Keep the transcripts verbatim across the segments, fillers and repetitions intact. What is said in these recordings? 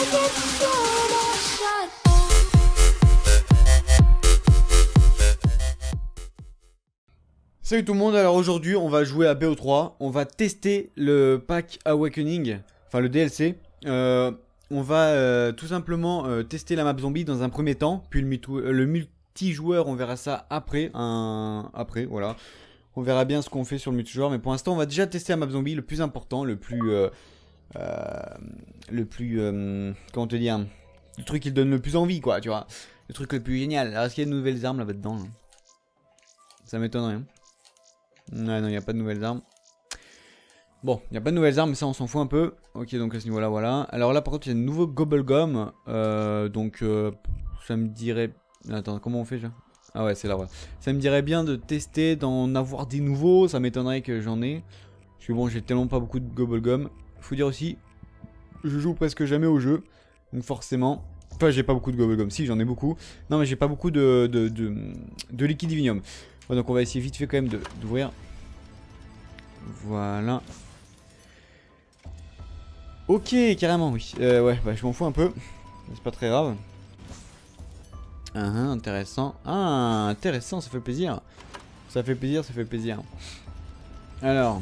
Salut tout le monde, alors aujourd'hui on va jouer à B O trois, on va tester le pack Awakening, enfin le D L C. Euh, on va euh, tout simplement euh, tester la map zombie dans un premier temps, puis le, euh, le multijoueur on verra ça après, un... après voilà. On verra bien ce qu'on fait sur le multijoueur, mais pour l'instant on va déjà tester la map zombie, le plus important, le plus... Euh, euh, le plus... Euh, comment te dire, le truc qui donne le plus envie quoi, tu vois. Le truc le plus génial. Alors est-ce qu'il y a de nouvelles armes là-bas dedans là? Ça m'étonnerait hein. Ouais, non, il n'y a pas de nouvelles armes. Bon, il n'y a pas de nouvelles armes, mais ça on s'en fout un peu. Ok, donc à ce niveau-là, voilà. Alors là, par contre, il y a de nouveaux Gobblegum. Euh, donc, euh, ça me dirait... Attends, comment on fait déjà? Ah ouais, c'est là, ouais. Ça me dirait bien de tester, d'en avoir des nouveaux. Ça m'étonnerait que j'en ai. Parce que bon, j'ai tellement pas beaucoup de Gobblegum. Faut dire aussi, je joue presque jamais au jeu. Donc forcément... Enfin, j'ai pas beaucoup de Gobblegum. Si, j'en ai beaucoup. Non, mais j'ai pas beaucoup de, de, de, de liquide divinium. Ouais, donc on va essayer vite fait quand même d'ouvrir. Voilà. Ok, carrément, oui. Euh, ouais, bah je m'en fous un peu. C'est pas très grave. Ah, intéressant. Ah, intéressant, ça fait plaisir. Ça fait plaisir, ça fait plaisir. Alors.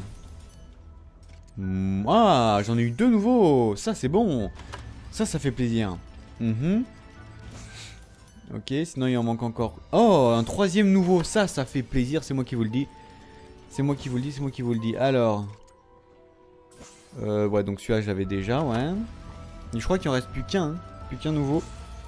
Ah, j'en ai eu deux nouveaux. Ça, c'est bon. Ça, ça fait plaisir. Mhm. Ok, sinon il en manque encore. Oh, un troisième nouveau. Ça, ça fait plaisir. C'est moi qui vous le dis. C'est moi qui vous le dis, c'est moi qui vous le dis. Alors. Euh, ouais, donc celui-là, je l'avais déjà, ouais. Et je crois qu'il en reste plus qu'un. Hein. Plus qu'un nouveau.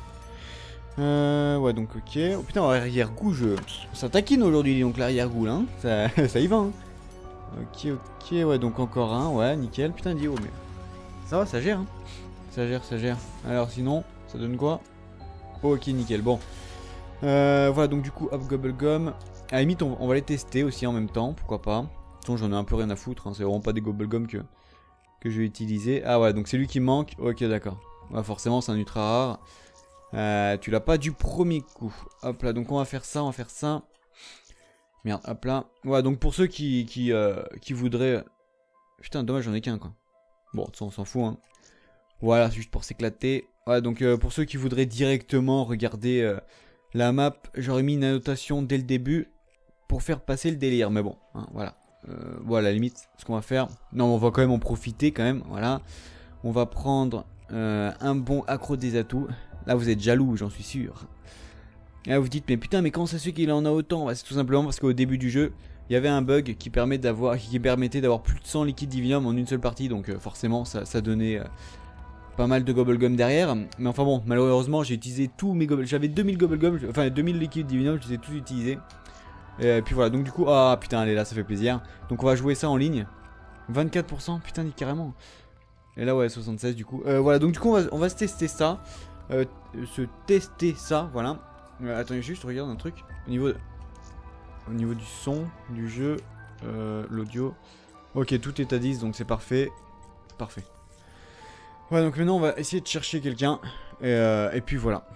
Euh, ouais, donc ok. Oh putain, arrière-goût, je... ça taquine aujourd'hui, donc l'arrière-goût, là. Hein. Ça, ça y va, hein. Ok, ok, ouais, donc encore un. Ouais, nickel. Putain, dit, oh, mais. Ça va, ça gère, hein. Ça gère, ça gère. Alors, sinon, ça donne quoi? Ok, nickel, bon. Euh, voilà, donc du coup, hop, Gobblegum. À la limite, on, on va les tester aussi en même temps, pourquoi pas. De toute façon, j'en ai un peu rien à foutre, hein, c'est vraiment pas des Gobblegum que, que je vais utiliser. Ah ouais, donc c'est lui qui manque, ok, d'accord. Ouais, forcément, c'est un ultra rare. Euh, tu l'as pas du premier coup. Hop là, donc on va faire ça, on va faire ça. Merde, hop là. Ouais, donc pour ceux qui, qui, euh, qui voudraient... Putain, dommage, j'en ai qu'un, quoi. Bon, de toute façon, on s'en fout, hein. Voilà, c'est juste pour s'éclater. Ouais, donc euh, pour ceux qui voudraient directement regarder euh, la map, j'aurais mis une annotation dès le début pour faire passer le délire. Mais bon, hein, voilà. Euh, voilà, à la limite, ce qu'on va faire. Non, on va quand même en profiter, quand même. Voilà. On va prendre euh, un bon accro des atouts. Là, vous êtes jaloux, j'en suis sûr. Et là, vous dites, mais putain, mais comment ça se fait qu'il en a autant? Bah, c'est tout simplement parce qu'au début du jeu, il y avait un bug qui, permet d'avoir, qui permettait d'avoir plus de cent liquides divinium en une seule partie. Donc, euh, forcément, ça, ça donnait... Euh, pas mal de Gobblegum derrière, mais enfin bon, malheureusement j'ai utilisé tous mes Gobblegum, j'avais deux mille Gobblegum, enfin deux mille liquides divinium, je les ai tous utilisés. Et puis voilà, donc du coup, ah putain, allez là, ça fait plaisir. Donc on va jouer ça en ligne. vingt-quatre pour cent, putain, dit carrément. Et là, ouais, soixante-seize du coup. Euh, voilà, donc du coup, on va, on va se tester ça. Euh, se tester ça, voilà. Euh, attendez, juste, regarde un truc. Au niveau, de, au niveau du son, du jeu, euh, l'audio. Ok, tout est à dix, donc c'est parfait. Parfait. Ouais, donc maintenant on va essayer de chercher quelqu'un. Et, euh, et puis voilà.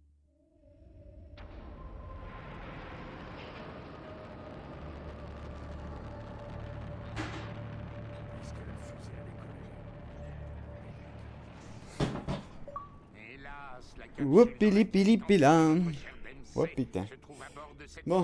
Wopili-pili-pila. Oh putain. Bon.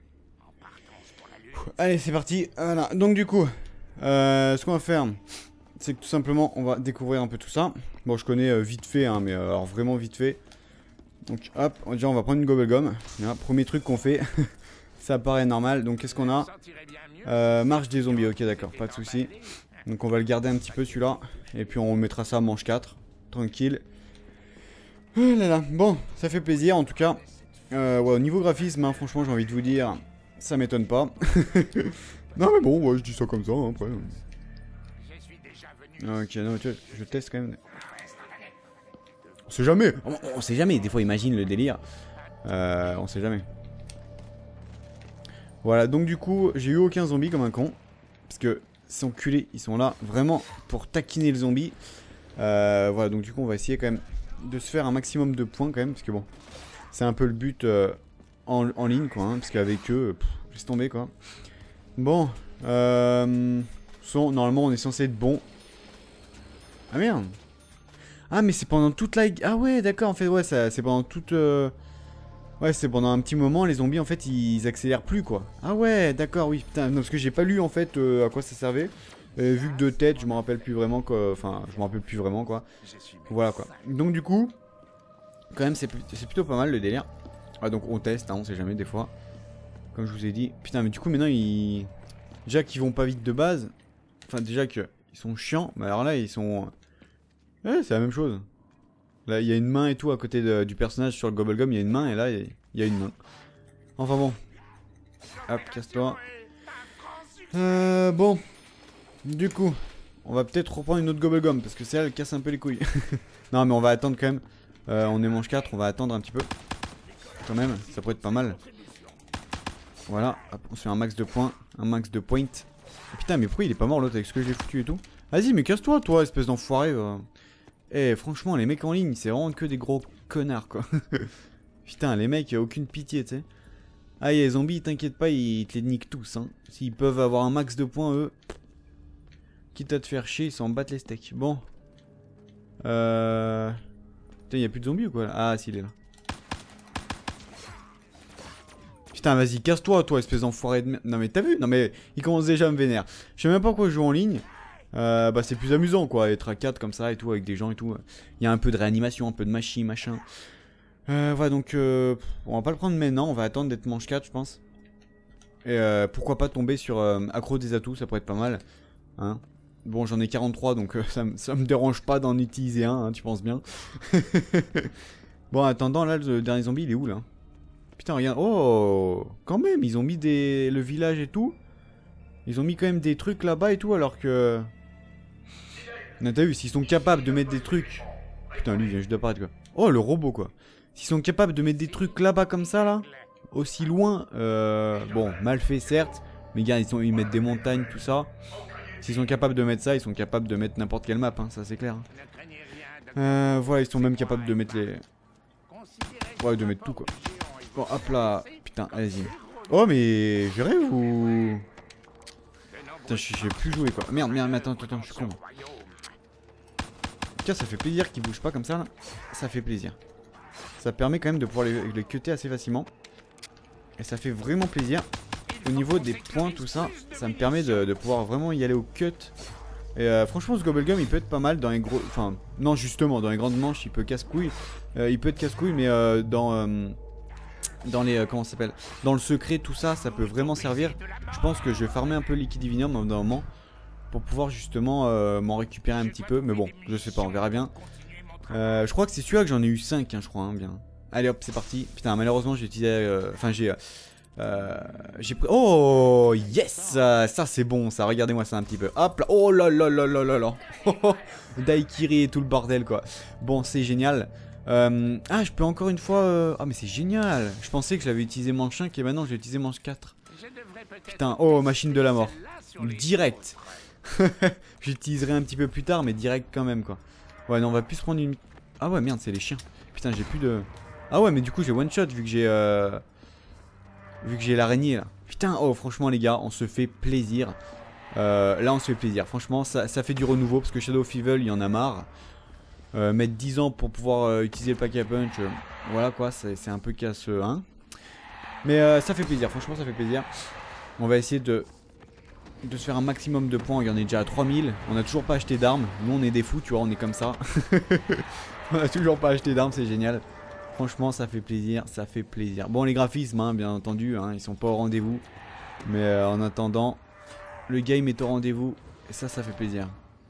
Allez, c'est parti. Voilà. Donc du coup, euh, ce qu'on va faire... c'est que tout simplement on va découvrir un peu tout ça. Bon, je connais euh, vite fait, hein, mais euh, alors vraiment vite fait. Donc hop, déjà on va prendre une Gobblegum. Voilà, premier truc qu'on fait. Ça paraît normal. Donc qu'est-ce qu'on a? euh, Marche des zombies, ok d'accord, pas de souci. Donc on va le garder un petit peu celui-là. Et puis on mettra ça à manche quatre. Tranquille. Oh là là. Bon, ça fait plaisir en tout cas. Euh, ouais, au niveau graphisme, hein, franchement j'ai envie de vous dire, ça m'étonne pas. Non mais bon, ouais, je dis ça comme ça, hein, après. Ok, non, tu vois, je teste quand même. On sait jamais. On, on sait jamais. Des fois, imagine le délire. Euh, on sait jamais. Voilà, donc du coup, j'ai eu aucun zombie comme un con. Parce que ces enculés, ils sont là vraiment pour taquiner le zombie. Euh, voilà, donc du coup, on va essayer quand même de se faire un maximum de points quand même. Parce que bon, c'est un peu le but euh, en, en ligne, quoi. Hein, parce qu'avec eux, pff, laisse tomber, quoi. Bon, euh, son, normalement, on est censé être bon. Ah merde. Ah mais c'est pendant toute la... Ah ouais d'accord en fait ouais c'est pendant toute... Euh... Ouais c'est pendant un petit moment les zombies en fait ils accélèrent plus quoi. Ah ouais d'accord oui putain non, parce que j'ai pas lu en fait euh, à quoi ça servait. Euh, vu que de tête je me rappelle plus vraiment quoi. Enfin je me rappelle plus vraiment quoi. Voilà quoi. Donc du coup quand même c'est plutôt pas mal le délire. Ah donc on teste hein, on sait jamais des fois. Comme je vous ai dit. Putain mais du coup maintenant ils... Déjà qu'ils vont pas vite de base. Enfin déjà que ils sont chiants. Mais alors là ils sont... Ouais c'est la même chose. Là, il y a une main et tout à côté de, du personnage sur le Gobblegum, il y a une main et là, il y, y a une main. Enfin bon. Hop, casse-toi. Euh, bon. Du coup, on va peut-être reprendre une autre Gobblegum parce que celle elle casse un peu les couilles. Non, mais on va attendre quand même. Euh, on est manche quatre, on va attendre un petit peu. Quand même, ça pourrait être pas mal. Voilà, hop, on se fait un max de points. Un max de points. Oh, putain, mais pourquoi il est pas mort l'autre avec ce que j'ai foutu et tout? Vas-y, mais casse-toi, toi, espèce d'enfoiré. Euh. Eh franchement les mecs en ligne c'est vraiment que des gros connards quoi. Putain les mecs aucune pitié tu sais. Ah les zombies t'inquiète pas ils te les niquent tous hein. S'ils peuvent avoir un max de points eux. Quitte à te faire chier ils s'en battent les steaks. Bon. Euh... Putain y'a plus de zombies ou quoi là? Ah si il est là. Putain vas-y casse-toi toi espèce d'enfoiré de merde. Non mais t'as vu? Non mais il commence déjà à me vénère. Je sais même pas pourquoi je joue en ligne. Euh, bah c'est plus amusant quoi, être à quatre comme ça et tout avec des gens et tout. Il y a un peu de réanimation, un peu de machine, machin. Euh, voilà donc euh, on va pas le prendre maintenant, on va attendre d'être manche quatre je pense. Et euh, pourquoi pas tomber sur euh, accro des atouts, ça pourrait être pas mal. Hein. Bon j'en ai quarante-trois donc euh, ça, ça me dérange pas d'en utiliser un, hein, tu penses bien. Bon en attendant là le dernier zombie il est où là? Putain regarde, oh quand même ils ont mis des... le village et tout. Ils ont mis quand même des trucs là-bas et tout alors que... T'as vu, s'ils sont capables de mettre des trucs... Putain, lui, il vient juste d'apparaître, quoi. Oh, le robot, quoi. S'ils sont capables de mettre des trucs là-bas comme ça, là, aussi loin, euh... bon, mal fait, certes, mais gars, ils, sont... ils mettent des montagnes, tout ça. S'ils sont capables de mettre ça, ils sont capables de mettre n'importe quelle map, hein, ça c'est clair. Hein. Euh, voilà, ils sont même capables de mettre les... Ouais, de mettre tout, quoi. Bon, hop là. Putain, allez-y. Oh, mais... Je rêve ou... Putain, j'ai plus joué, quoi. Merde, merde, mais attends, attends, je suis con. Tiens, ça fait plaisir qu'ils bougent pas comme ça là. Ça fait plaisir. Ça permet quand même de pouvoir les, les cutter assez facilement. Et ça fait vraiment plaisir. Au niveau des points, tout ça, ça me permet de, de pouvoir vraiment y aller au cut. Et euh, franchement, ce Gobblegum il peut être pas mal dans les gros. Enfin, non, justement, dans les grandes manches, il peut casse-couille. Euh, il peut être casse-couille, mais euh, dans. Euh, dans les. Euh, comment ça s'appelle? Dans le secret, tout ça, ça peut vraiment servir. Je pense que je vais farmer un peu Liquid Divinium dans un moment. Pour pouvoir justement euh, m'en récupérer un petit peu. Mais bon, je sais pas, on verra bien. Euh, je crois que c'est celui-là que j'en ai eu cinq, hein, je crois, hein, bien. Allez hop, c'est parti. Putain, malheureusement, j'ai utilisé... Enfin, euh, j'ai... Euh, j'ai pris... Oh, yes. Ça, ça c'est bon, ça. Regardez-moi ça un petit peu. Hop là. Oh là là là là là là. Daikiri et tout le bordel, quoi. Bon, c'est génial. Euh, ah, je peux encore une fois... Euh... Ah, mais c'est génial. Je pensais que je l'avais utilisé manche cinq et maintenant, je l'ai utilisé manche quatre. Putain, oh, machine de la mort. Direct. J'utiliserai un petit peu plus tard, mais direct quand même, quoi. Ouais, non, on va plus se prendre une... Ah ouais, merde, c'est les chiens. Putain, j'ai plus de... Ah ouais, mais du coup, j'ai one shot vu que j'ai... Euh... Vu que j'ai l'araignée, là. Putain, oh, franchement, les gars, on se fait plaisir. Euh, là, on se fait plaisir. Franchement, ça, ça fait du renouveau, parce que Shadow of Evil, il y en a marre. Euh, mettre dix ans pour pouvoir euh, utiliser le pack à punch, euh, voilà, quoi, c'est un peu casseux, hein. Mais euh, ça fait plaisir, franchement, ça fait plaisir. On va essayer de... de se faire un maximum de points. Il y en est déjà à trois mille. On a toujours pas acheté d'armes. Nous on est des fous, tu vois, on est comme ça. On a toujours pas acheté d'armes, c'est génial. Franchement ça fait plaisir, ça fait plaisir. Bon les graphismes hein, bien entendu hein, ils sont pas au rendez-vous. Mais euh, en attendant le game est au rendez-vous. Et ça ça fait plaisir.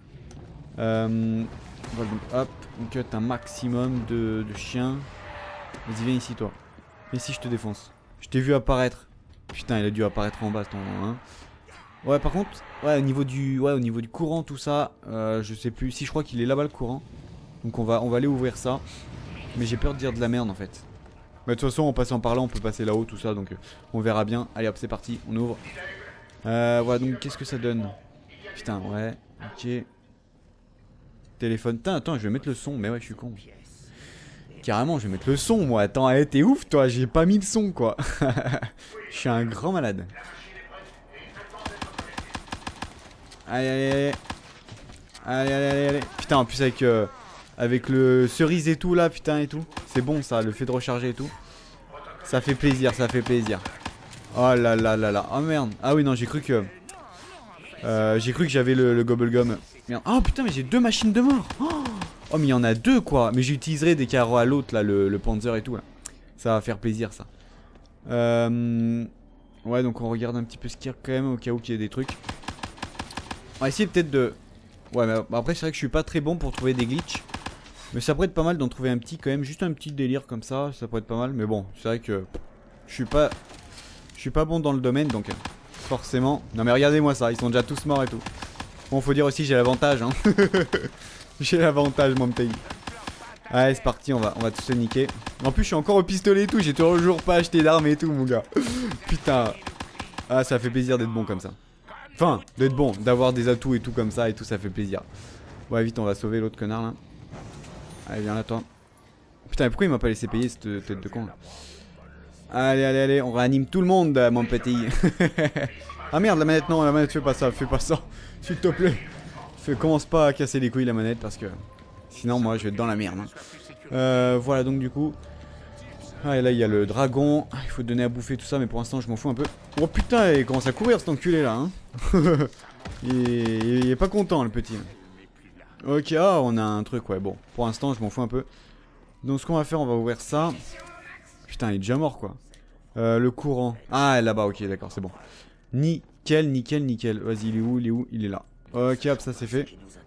euh, Voilà donc hop, on cut un maximum de, de chiens. Vas-y viens ici toi. Viens ici je te défonce. Je t'ai vu apparaître. Putain il a dû apparaître en bas ton hein. Ouais par contre, ouais au niveau du, ouais, au niveau du courant tout ça, euh, je sais plus, si je crois qu'il est là-bas le courant. Donc on va, on va aller ouvrir ça. Mais j'ai peur de dire de la merde en fait. Mais de toute façon en passant par là on peut passer là-haut tout ça donc euh, on verra bien. Allez hop c'est parti, on ouvre. Euh, voilà donc qu'est-ce que ça donne? Putain ouais, ok. Téléphone, putain attends je vais mettre le son, mais ouais je suis con. Carrément je vais mettre le son moi, attends hey, t'es ouf toi, j'ai pas mis le son quoi. Je suis un grand malade. Allez, allez, allez. Allez, allez, allez, allez. Putain, en plus avec... Euh... Avec le cerise et tout là, putain et tout. C'est bon ça, le fait de recharger et tout. Ça fait plaisir, ça fait plaisir. Oh là là là là. Oh merde. Ah oui non, j'ai cru que... Euh, j'ai cru que j'avais le, le Gobblegum. Merde. Oh putain, mais j'ai deux machines de mort. Oh, oh mais il y en a deux quoi. Mais j'utiliserai dès qu'il y aura l'autre là, le, le Panzer et tout là. Ça va faire plaisir ça. Euh... Ouais, donc on regarde un petit peu ce qu'il y a quand même au cas où qu'il y ait des trucs. On va essayer peut-être de... Ouais, mais après c'est vrai que je suis pas très bon pour trouver des glitches. Mais ça pourrait être pas mal d'en trouver un petit quand même. Juste un petit délire comme ça, ça pourrait être pas mal. Mais bon, c'est vrai que je suis pas... Je suis pas bon dans le domaine donc... Forcément. Non mais regardez-moi ça, ils sont déjà tous morts et tout. Bon, faut dire aussi j'ai l'avantage hein. J'ai l'avantage mon pays. Allez c'est parti, on va, on va tous se niquer. En plus je suis encore au pistolet et tout, j'ai toujours pas acheté d'armes et tout mon gars. Putain. Ah ça fait plaisir d'être bon comme ça. Enfin, d'être bon, d'avoir des atouts et tout comme ça et tout, ça fait plaisir. Ouais vite on va sauver l'autre connard là. Allez viens là toi. Putain mais pourquoi il m'a pas laissé payer cette tête de con là? Allez, allez, allez, on réanime tout le monde, mon petit. Ah merde, la manette, non, la manette, fais pas ça, fais pas ça. S'il te plaît. Fais, commence pas à casser les couilles la manette parce que... Sinon, moi, je vais être dans la merde. Hein. Euh, voilà, donc du coup... Ah, et là, il y a le dragon. Il faut donner à bouffer tout ça, mais pour l'instant, je m'en fous un peu. Oh putain, il commence à courir cet enculé là. Hein. il, est... il est pas content, le petit. Ok, ah, on a un truc, ouais, bon. Pour l'instant, je m'en fous un peu. Donc, ce qu'on va faire, on va ouvrir ça. Putain, il est déjà mort quoi. Euh, le courant. Ah, là-bas, ok, d'accord, c'est bon. Nickel, nickel, nickel. Vas-y, il est où, il est où? Il est là. Ok, hop, ça c'est fait.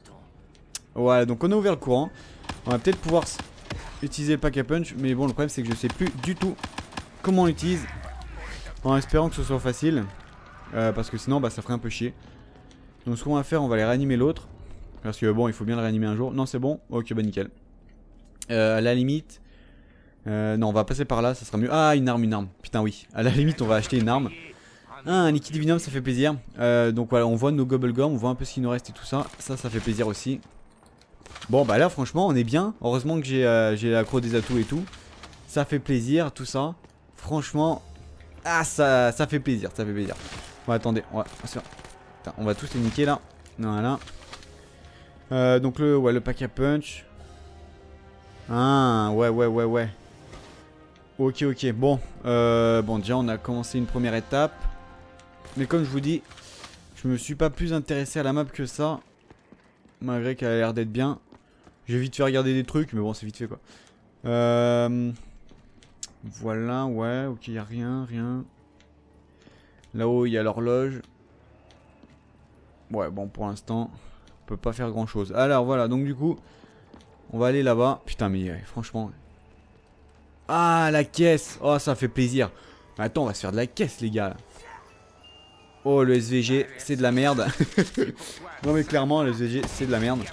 Voilà, donc on a ouvert le courant. On va peut-être pouvoir utiliser le pack à punch. Mais bon, le problème c'est que je sais plus du tout comment on l'utilise. En espérant que ce soit facile. Euh, parce que sinon, bah, ça ferait un peu chier. Donc ce qu'on va faire, on va aller réanimer l'autre. Parce que bon, il faut bien le réanimer un jour. Non, c'est bon. Ok, bah nickel. Euh, à la limite... Euh, non, on va passer par là, ça sera mieux. Ah, une arme, une arme. Putain, oui. À la limite, on va acheter une arme. Ah, un liquide divinum, ça fait plaisir. Euh, donc voilà, on voit nos Gobblegum, on voit un peu ce qu'il nous reste et tout ça. Ça, ça fait plaisir aussi. Bon, bah là, franchement, on est bien. Heureusement que j'ai euh, j'ai l'accro des atouts et tout. Ça fait plaisir, tout ça. Franchement, ah, ça, ça fait plaisir, ça fait plaisir. Bon, attendez, on va, Putain, on va tous les niquer là. Voilà. Euh, donc le, ouais, le pack à punch. Ah, ouais, ouais, ouais, ouais. Ok, ok, bon, euh, bon déjà on a commencé une première étape. Mais comme je vous dis, je me suis pas plus intéressé à la map que ça. Malgré qu'elle a l'air d'être bien. J'ai vite fait regarder des trucs, mais bon c'est vite fait quoi. Euh, voilà, ouais, ok, y a rien, rien. Là-haut il y a l'horloge. Ouais, bon pour l'instant, on peut pas faire grand chose. Alors voilà, donc du coup, on va aller là-bas. Putain mais ouais, franchement... Ah, la caisse. Oh, ça fait plaisir. Attends, on va se faire de la caisse, les gars. Oh, le S V G, c'est de la merde. Non, mais clairement, le S V G, c'est de la merde.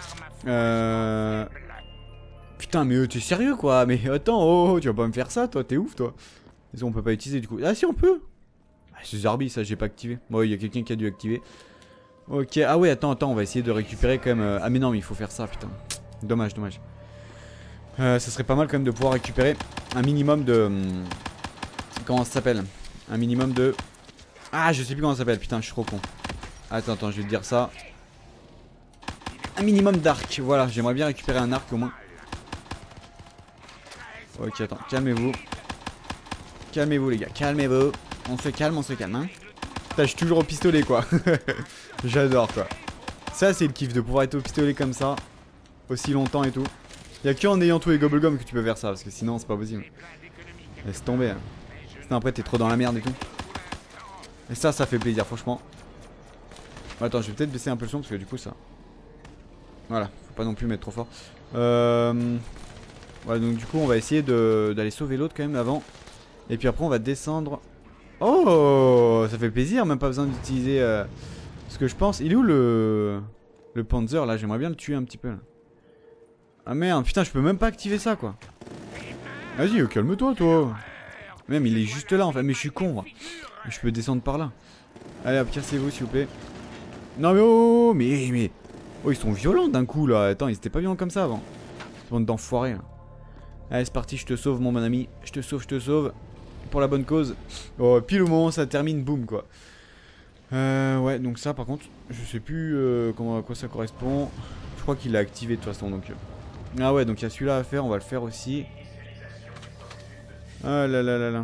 Euh... Putain, mais euh, t'es sérieux, quoi? Mais attends, oh, tu vas pas me faire ça, toi? T'es ouf, toi. Et on peut pas utiliser, du coup. Ah, si, on peut. Ah, c'est Zarbi, ça, j'ai pas activé. Bon, il y a quelqu'un qui a dû activer. Ok. Ah, ouais, attends, attends, on va essayer de récupérer quand même. Ah, mais non, mais il faut faire ça, putain. Dommage, dommage. Euh, ça serait pas mal quand même de pouvoir récupérer un minimum de... Hum, comment ça s'appelle? Un minimum de... Ah, je sais plus comment ça s'appelle, putain, je suis trop con. Attends, attends, je vais te dire ça. Un minimum d'arc, voilà, j'aimerais bien récupérer un arc au moins. Ok, attends, calmez-vous. Calmez-vous les gars, calmez-vous. On se calme, on se calme, hein. Putain, je suis toujours au pistolet, quoi. J'adore, quoi. Ça, c'est le kiff de pouvoir être au pistolet comme ça. Aussi longtemps et tout. Y'a que en ayant tous les Gobblegum que tu peux faire ça, parce que sinon c'est pas possible. Laisse tomber. Hein. Sinon après t'es trop dans la merde et tout. Et ça, ça fait plaisir, franchement. Bon, attends, je vais peut-être baisser un peu le son, parce que du coup ça... Voilà, faut pas non plus mettre trop fort. Euh... Voilà, donc du coup on va essayer d'aller sauver l'autre quand même avant. Et puis après on va descendre. Oh, ça fait plaisir, même pas besoin d'utiliser euh, ce que je pense. Il est où le... Le Panzer là? J'aimerais bien le tuer un petit peu là. Ah merde, putain, je peux même pas activer ça quoi. Vas-y, calme-toi toi. Même il est juste là en fait, mais je suis con moi. Je peux descendre par là. Allez hop, cassez-vous s'il vous plaît. Non mais oh, mais mais oh, ils sont violents d'un coup là. Attends, ils étaient pas violents comme ça avant. Bande d'enfoirés là. Allez, c'est parti, je te sauve mon bon ami. Je te sauve, je te sauve. Pour la bonne cause. Oh, pile au moment où ça termine, boum quoi. Euh, ouais, donc ça par contre, je sais plus euh, comment, à quoi ça correspond. Je crois qu'il l'a activé de toute façon donc. Ah ouais, donc il y a celui-là à faire, on va le faire aussi. Ah là là là là.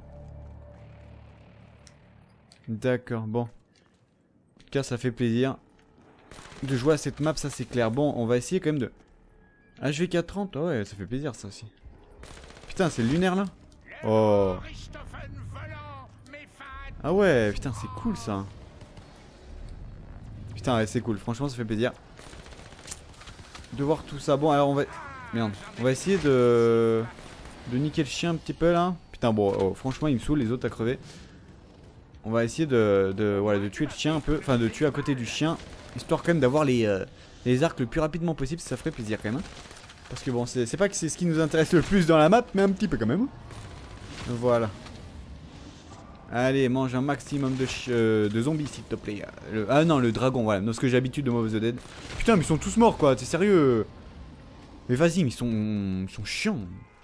D'accord, bon. En tout cas, ça fait plaisir de jouer à cette map, ça c'est clair. Bon, on va essayer quand même de... H V quatre trente, ouais, ça fait plaisir ça aussi. Putain, c'est le lunaire là. Oh. Ah ouais, putain, c'est cool ça. Putain, ouais, c'est cool, franchement, ça fait plaisir de voir tout ça. Bon, alors on va... Merde, on va essayer de... de niquer le chien un petit peu là. Putain, bon, oh, franchement, il me saoule, les autres à crever. On va essayer de, de, voilà, de tuer le chien un peu, enfin de tuer à côté du chien, histoire quand même d'avoir les, euh, les arcs le plus rapidement possible, ça ferait plaisir quand même. Parce que bon, c'est pas que c'est ce qui nous intéresse le plus dans la map, mais un petit peu quand même. Voilà. Allez, mange un maximum de, euh, de zombies s'il te plaît. Le, ah non, le dragon, voilà, parce que j'ai l'habitude de Mob of the Dead. Putain, mais ils sont tous morts quoi, t'es sérieux? Mais vas-y, mais ils sont, ils sont chiants.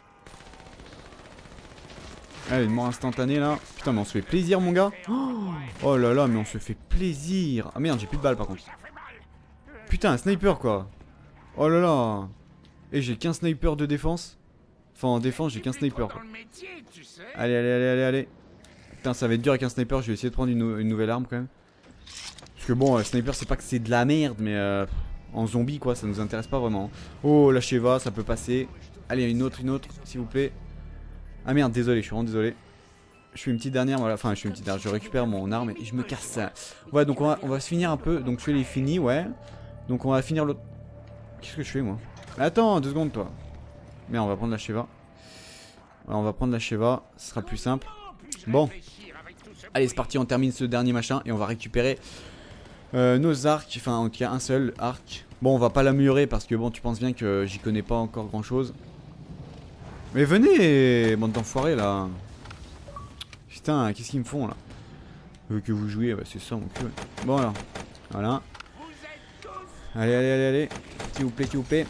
Allez, une mort instantanée là. Putain, mais on se fait plaisir, mon gars. Oh, oh là là, mais on se fait plaisir. Ah merde, j'ai plus de balles par contre. Putain, un sniper quoi. Oh là là. Et j'ai qu'un sniper de défense. Enfin, en défense, j'ai qu'un sniper quoi. Allez, allez, allez, allez, allez. Putain, ça va être dur avec un sniper. Je vais essayer de prendre une, une nouvelle arme quand même. Parce que bon, euh, sniper, c'est pas que c'est de la merde, mais euh, en zombie quoi, ça nous intéresse pas vraiment. Oh, la Sheva, ça peut passer. Allez, une autre, une autre, s'il vous plaît. Ah merde, désolé, je suis vraiment désolé. Je fais une petite dernière, voilà, enfin je fais une petite dernière, je récupère mon arme et je me casse ça. Ouais, donc on va, on va se finir un peu, donc celui-là est fini, ouais. Donc on va finir l'autre... Qu'est-ce que je fais moi? Attends, deux secondes toi. Merde, on va prendre la Sheva. Alors, on va prendre la Sheva, ce sera plus simple. Bon. Allez, c'est parti, on termine ce dernier machin et on va récupérer euh, nos arcs, enfin en tout cas un seul arc. Bon, on va pas l'améliorer parce que bon, tu penses bien que j'y connais pas encore grand-chose. Mais venez, bande d'enfoirés là. Putain, qu'est-ce qu'ils me font là? euh, Que vous jouiez, bah, c'est ça mon cul. Bon alors, voilà. Allez, allez, allez, allez. S'il vous plaît, s'il vous plaît.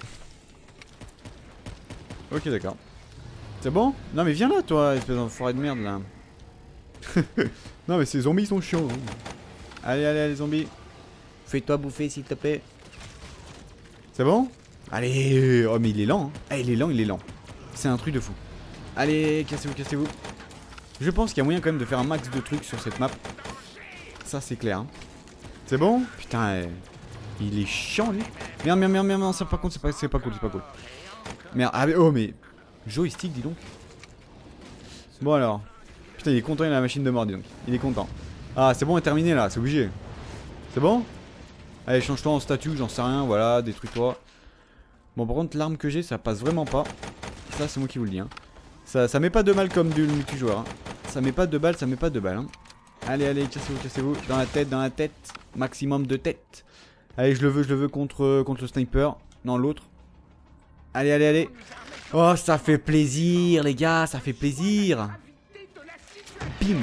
Ok, d'accord. C'est bon? Non mais viens là toi, espèce d'enfoiré de merde là. Non mais ces zombies sont chiants. Hein. Allez, allez, allez zombies. Fais-toi bouffer s'il te plaît. C'est bon? Allez. Oh mais il est lent. Hein. Ah, il est lent, il est lent. C'est un truc de fou. Allez, cassez-vous, cassez-vous. Je pense qu'il y a moyen quand même de faire un max de trucs sur cette map. Ça c'est clair. Hein. C'est bon? Putain, euh, il est chiant lui. Merde, merde, merde, merde, non, ça par contre c'est pas, pas cool, c'est pas cool. Merde, ah mais oh mais... Joystick dis donc. Bon alors. Putain il est content, il a la machine de mort dis donc. Il est content. Ah c'est bon, on est terminé là, c'est obligé. C'est bon? Allez, change-toi en statue, j'en sais rien, voilà, détruis-toi. Bon par contre l'arme que j'ai ça passe vraiment pas. Ça c'est moi qui vous le dis hein. Ça, ça met pas de mal comme du multijoueur hein. Ça met pas de balles, ça met pas de balles hein. Allez allez cassez-vous, cassez-vous. Dans la tête, dans la tête. Maximum de tête. Allez je le veux, je le veux contre, contre le sniper. Non l'autre. Allez allez allez. Oh ça fait plaisir les gars, ça fait plaisir. Bim.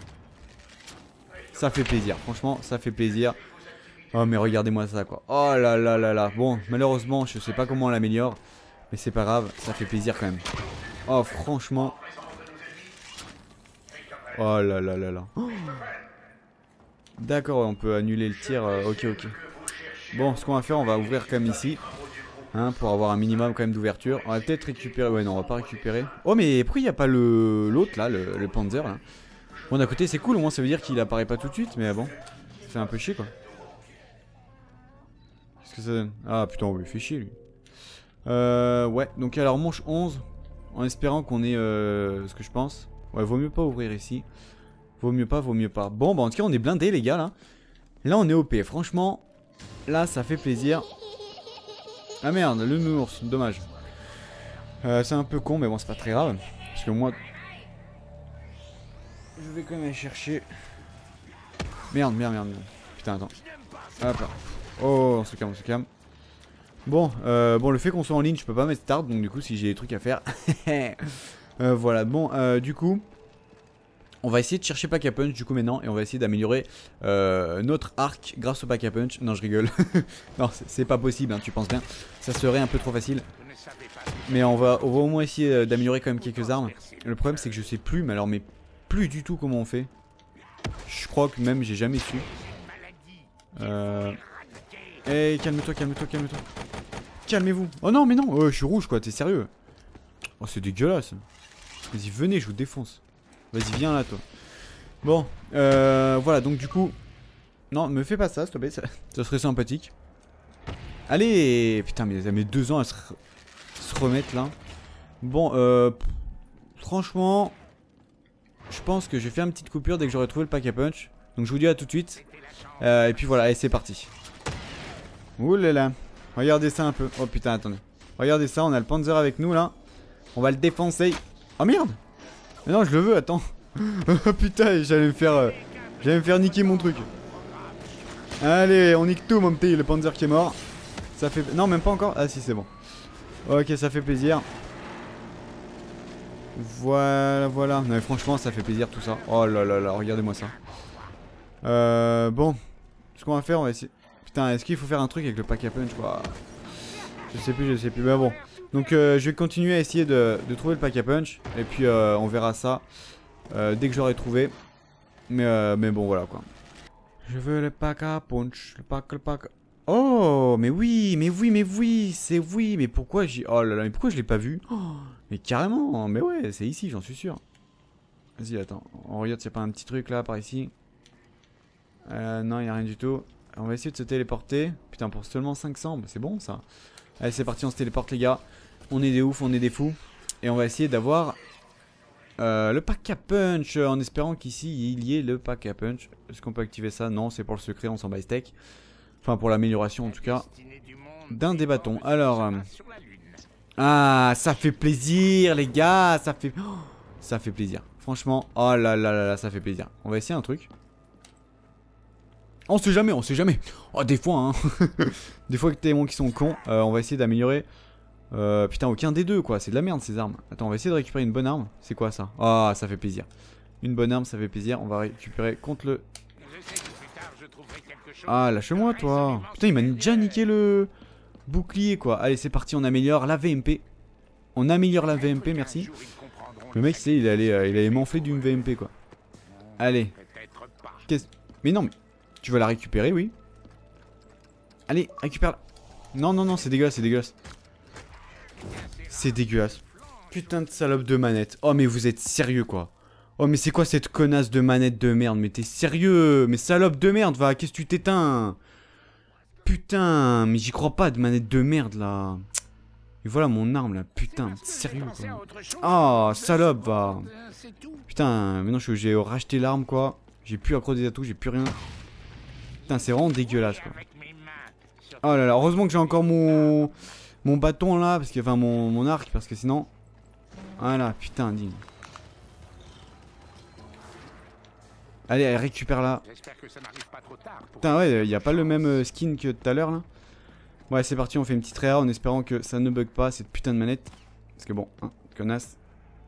Ça fait plaisir, franchement ça fait plaisir. Oh mais regardez-moi ça quoi. Oh là là là là. Bon malheureusement je sais pas comment on l'améliore. Mais c'est pas grave, ça fait plaisir quand même. Oh franchement. Oh là là là là. Oh. D'accord, on peut annuler le tir. Euh, ok ok. Bon ce qu'on va faire, on va ouvrir quand même ici. Hein, pour avoir un minimum quand même d'ouverture. On va peut-être récupérer. Ouais non on va pas récupérer. Oh mais pourquoi il n'y a pas le l'autre là, le, le Panzer là. Bon d'un côté c'est cool, au moins ça veut dire qu'il apparaît pas tout de suite. Mais bon, ça fait un peu chier quoi. Qu'est-ce que ça donne? Ah putain on lui fait chier lui. Euh, ouais, donc alors manche onze. En espérant qu'on ait euh, ce que je pense. Ouais, vaut mieux pas ouvrir ici. Vaut mieux pas, vaut mieux pas. Bon, bah en tout cas on est blindés les gars là. Là on est O P, franchement. Là ça fait plaisir. Ah merde, le nounours, dommage. euh, C'est un peu con mais bon c'est pas très grave. Parce que moi... Je vais quand même aller chercher. Merde, merde, merde, merde. Putain, attends. Hop là. Oh, on se calme, on se calme. Bon, euh, bon, le fait qu'on soit en ligne, je peux pas mettre start, donc du coup, si j'ai des trucs à faire. euh, voilà, bon, euh, du coup, on va essayer de chercher Pack a Punch du coup maintenant, et on va essayer d'améliorer euh, notre arc grâce au Pack a Punch. Non, je rigole. Non, c'est pas possible, hein, tu penses bien. Ça serait un peu trop facile. Mais on va, on va au moins essayer d'améliorer quand même quelques armes. Le problème, c'est que je sais plus, mais alors, mais plus du tout comment on fait. Je crois que même j'ai jamais su. Euh... Hey, calme-toi, calme-toi, calme-toi. calmez-vous. Oh non, mais non, oh, je suis rouge quoi, t'es sérieux? Oh, c'est dégueulasse. Vas-y, venez, je vous défonce. Vas-y, viens là, toi. Bon, euh, voilà, donc du coup... Non, me fais pas ça, s'il te plaît, ça, ça serait sympathique. Allez, putain, mais ça met deux ans à se, re... se remettre là. Bon, euh... franchement... Je pense que je vais faire une petite coupure dès que j'aurai trouvé le pack à punch. Donc je vous dis à tout de suite. Euh, et puis voilà, et c'est parti. Ouh là là. Regardez ça un peu. Oh putain, attendez. Regardez ça, on a le Panzer avec nous là. On va le défoncer. Oh merde. Mais non, je le veux, attends. Oh putain, j'allais me faire... Euh, j'allais me faire niquer mon truc. Allez, on nique tout mon petit, le Panzer qui est mort. Ça fait... Non, même pas encore. Ah si, c'est bon. Ok, ça fait plaisir. Voilà, voilà. Non mais franchement, ça fait plaisir tout ça. Oh là là là, regardez-moi ça. Euh, bon. Ce qu'on va faire, on va essayer... Putain, est-ce qu'il faut faire un truc avec le pack à punch quoi? Je sais plus, je sais plus. Mais bon. Donc euh, je vais continuer à essayer de, de trouver le pack à punch. Et puis euh, on verra ça euh, dès que j'aurai trouvé. Mais, euh, mais bon, voilà quoi. Je veux le pack à punch. Le pack, le pack... Oh, mais oui, mais oui, mais oui, c'est oui. Mais pourquoi j'ai... Oh là là, mais pourquoi je l'ai pas vu? Oh, mais carrément, mais ouais, c'est ici, j'en suis sûr. Vas-y, attends. On regarde s'il n'y a pas un petit truc là, par ici. Euh, non, il n'y a rien du tout. On va essayer de se téléporter. Putain, pour seulement cinq cents, bah, c'est bon ça. Allez, c'est parti, on se téléporte les gars. On est des oufs, on est des fous. Et on va essayer d'avoir euh, le pack à punch. En espérant qu'ici, il y ait le pack à punch. Est-ce qu'on peut activer ça? Non, c'est pour le secret, on s'en bat steak. Enfin, pour l'amélioration en tout cas. D'un des bâtons. Alors... Euh... Ah, ça fait plaisir les gars. Ça fait... Oh, ça fait plaisir. Franchement, oh là là là là, ça fait plaisir. On va essayer un truc. On sait jamais, on sait jamais. Oh, des fois, hein. Des fois que t'es bons qui sont cons. Euh, on va essayer d'améliorer. Euh, putain, aucun des deux, quoi. C'est de la merde, ces armes. Attends, on va essayer de récupérer une bonne arme. C'est quoi, ça? Ah, oh, ça fait plaisir. Une bonne arme, ça fait plaisir. On va récupérer contre le... Ah, lâche-moi, toi. Putain, il m'a déjà niqué le bouclier, quoi. Allez, c'est parti, on améliore la V M P. On améliore la V M P, merci. Le mec, c'est, il allait, euh, il allait m'enfler d'une V M P, quoi. Allez. Qu'est-ce... Mais non, mais... Tu vas la récupérer, oui. Allez, récupère-la. Non, non, non, c'est dégueulasse, c'est dégueulasse. C'est dégueulasse. Putain de salope de manette. Oh, mais vous êtes sérieux, quoi. Oh, mais c'est quoi cette connasse de manette de merde? Mais t'es sérieux? Mais salope de merde, va, qu'est-ce que tu t'éteins? Putain, mais j'y crois pas de manette de merde, là. Et voilà mon arme, là. Putain, sérieux, quoi. Oh, salope, va. Putain, maintenant je suis obligé de racheter l'arme, quoi. J'ai plus accro des atouts, j'ai plus rien. Putain, c'est vraiment dégueulasse, quoi. Oh là là, heureusement que j'ai encore mon mon bâton là, parce que enfin mon, mon arc, parce que sinon... Voilà, putain, digne. Allez, allez, récupère là. Putain, ouais, y a pas le même skin que tout à l'heure là. Ouais, c'est parti, on fait une petite réa en espérant que ça ne bug pas cette putain de manette. Parce que bon, hein, connasse.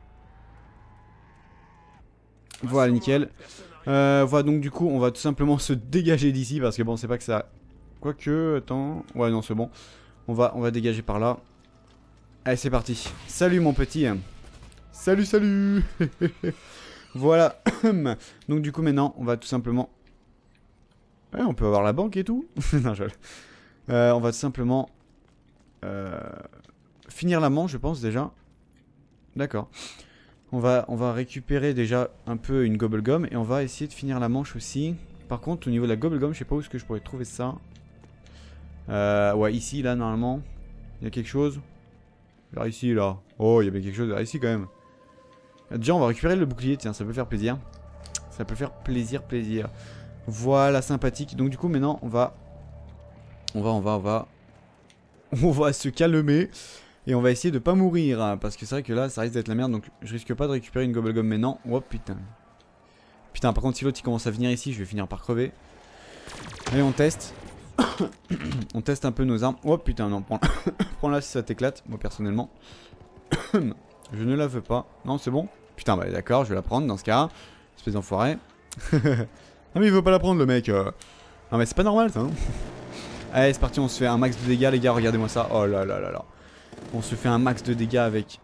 Voilà, nickel. Euh, voilà, donc du coup, on va tout simplement se dégager d'ici parce que bon, c'est pas que ça... Quoique, attends... Ouais, non, c'est bon. On va, on va dégager par là. Allez, c'est parti. Salut, mon petit. Salut, salut. Voilà. Donc du coup, maintenant, on va tout simplement... Ouais, on peut avoir la banque et tout. Non, je... euh, on va tout simplement... Euh... finir la manche, je pense, déjà. D'accord. On va, on va récupérer déjà un peu une Gobblegum et on va essayer de finir la manche aussi. Par contre, au niveau de la Gobblegum, je sais pas où est-ce que je pourrais trouver ça. Euh, ouais, ici, là, normalement, il y a quelque chose. Vers ici, là. Oh, il y a bien quelque chose vers ici, quand même. Déjà, on va récupérer le bouclier, tiens, ça peut faire plaisir. Ça peut faire plaisir, plaisir. Voilà, sympathique. Donc, du coup, maintenant, on va... On va, on va, on va... On va se calmer. Et on va essayer de pas mourir, hein, parce que c'est vrai que là, ça risque d'être la merde, donc je risque pas de récupérer une Gobblegum maintenant. Oh putain. Putain, par contre, si l'autre il commence à venir ici, je vais finir par crever. Allez, on teste. On teste un peu nos armes. Oh putain, non, prends-la prends si ça t'éclate, moi personnellement. Je ne la veux pas. Non, c'est bon. Putain, bah d'accord, je vais la prendre dans ce cas. Espèce d'enfoiré. Non, mais il veut pas la prendre, le mec. Euh... Non, mais c'est pas normal, ça. Hein. Allez, c'est parti, on se fait un max de dégâts, les gars, regardez-moi ça. Oh là là là là. On se fait un max de dégâts avec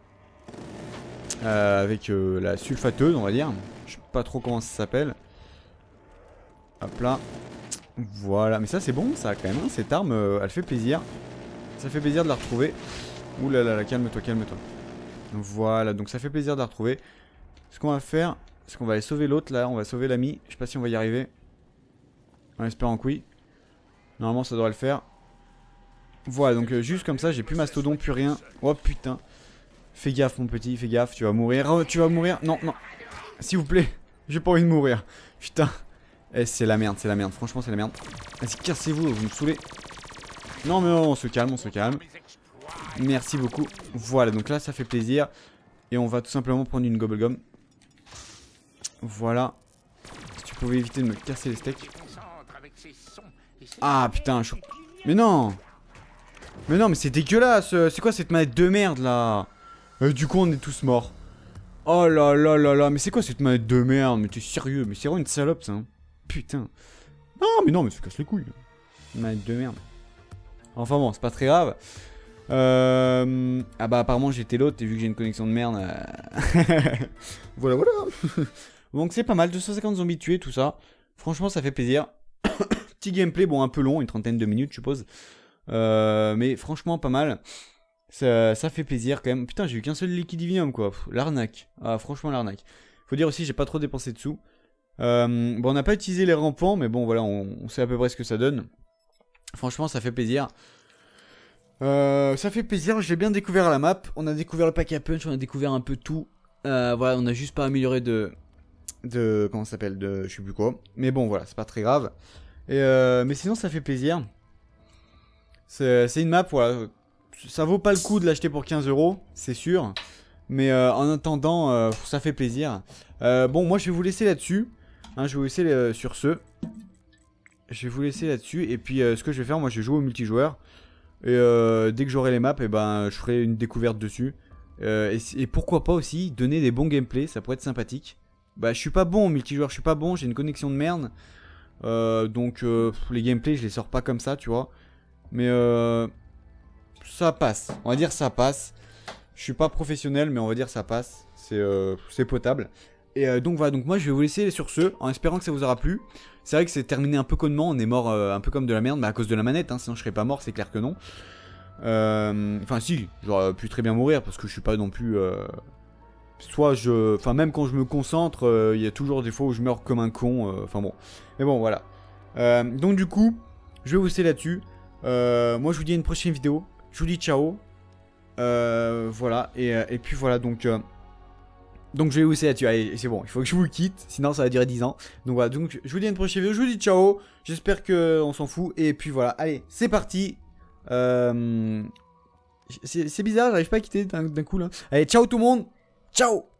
euh, avec euh, la sulfateuse, on va dire. Je sais pas trop comment ça s'appelle. Hop là. Voilà, mais ça c'est bon, ça quand même. Hein. Cette arme, euh, elle fait plaisir. Ça fait plaisir de la retrouver. Ouh là là là, calme-toi, calme-toi. Voilà, donc ça fait plaisir de la retrouver. Ce qu'on va faire, c'est qu'on va aller sauver l'autre là, on va sauver l'ami. Je sais pas si on va y arriver. En espérant que oui. Normalement ça devrait le faire. Voilà, donc euh, juste comme ça, j'ai plus mastodon, plus rien. Oh putain. Fais gaffe mon petit, fais gaffe, tu vas mourir. Oh, tu vas mourir. Non, non. S'il vous plaît, j'ai pas envie de mourir. Putain. Eh, c'est la merde, c'est la merde. Franchement, c'est la merde. Vas-y, cassez-vous, vous me saoulez. Non, mais non, on se calme, on se calme. Merci beaucoup. Voilà, donc là, ça fait plaisir. Et on va tout simplement prendre une gobblegum. Voilà. Si tu pouvais éviter de me casser les steaks. Ah, putain, je... Mais non. Mais non, mais c'est dégueulasse. C'est quoi cette manette de merde, là? euh, Du coup, on est tous morts. Oh là là là là. Mais c'est quoi cette manette de merde? Mais t'es sérieux? Mais c'est vraiment une salope, ça. Hein. Putain. Non, mais non, mais ça casse les couilles. Une manette de merde. Enfin bon, c'est pas très grave. Euh... Ah bah apparemment j'étais l'autre et vu que j'ai une connexion de merde. Euh... voilà, voilà. Donc c'est pas mal, deux cent cinquante zombies tués, tout ça. Franchement, ça fait plaisir. Petit gameplay, bon, un peu long, une trentaine de minutes, je suppose. Euh... Mais franchement, pas mal. Ça, ça fait plaisir quand même. Putain, j'ai eu qu'un seul liquidivinium, quoi. L'arnaque. Ah, franchement, l'arnaque. Faut dire aussi, j'ai pas trop dépensé dessous. Euh... Bon, on n'a pas utilisé les rampants, mais bon, voilà, on... on sait à peu près ce que ça donne. Franchement, ça fait plaisir. Euh, ça fait plaisir, j'ai bien découvert la map. On a découvert le pack à punch, on a découvert un peu tout. Euh, voilà, on a juste pas amélioré de... De... Comment ça s'appelle? De... Je sais plus quoi. Mais bon, voilà, c'est pas très grave. Et euh, mais sinon, ça fait plaisir. C'est une map, voilà. Ça vaut pas le coup de l'acheter pour quinze euros, c'est sûr. Mais euh, en attendant, euh, ça fait plaisir. Euh, bon, moi, je vais vous laisser là-dessus. Hein, je vais vous laisser euh, sur ce. Je vais vous laisser là-dessus. Et puis, euh, ce que je vais faire, moi, je vais jouer au multijoueur. Et euh, dès que j'aurai les maps, et ben, je ferai une découverte dessus. Euh, et, et pourquoi pas aussi donner des bons gameplays, ça pourrait être sympathique. Bah, je suis pas bon au multijoueur, je suis pas bon, j'ai une connexion de merde. Euh, donc, euh, les gameplays, je les sors pas comme ça, tu vois. Mais euh, ça passe, on va dire ça passe. Je suis pas professionnel, mais on va dire ça passe. C'est euh, potable. Et euh, donc voilà, donc moi je vais vous laisser sur ce, en espérant que ça vous aura plu. C'est vrai que c'est terminé un peu connement, on est mort euh, un peu comme de la merde, mais à cause de la manette, hein, sinon je serais pas mort, c'est clair que non. Euh, enfin si, j'aurais pu très bien mourir, parce que je suis pas non plus... Euh, soit je... Enfin même quand je me concentre, il euh, y a toujours des fois où je meurs comme un con, euh, enfin bon. Mais bon, voilà. Euh, donc du coup, je vais vous laisser là-dessus. Euh, moi je vous dis à une prochaine vidéo, je vous dis ciao. Euh, voilà, et, et puis voilà, donc... Euh, Donc je vais vous laisser là-dessus, allez c'est bon, il faut que je vous quitte, sinon ça va durer dix ans. Donc voilà, donc je vous dis à une prochaine vidéo, je vous dis ciao, j'espère qu'on s'en fout, et puis voilà, allez, c'est parti. euh... C'est bizarre, j'arrive pas à quitter d'un coup là. Allez, ciao tout le monde, ciao.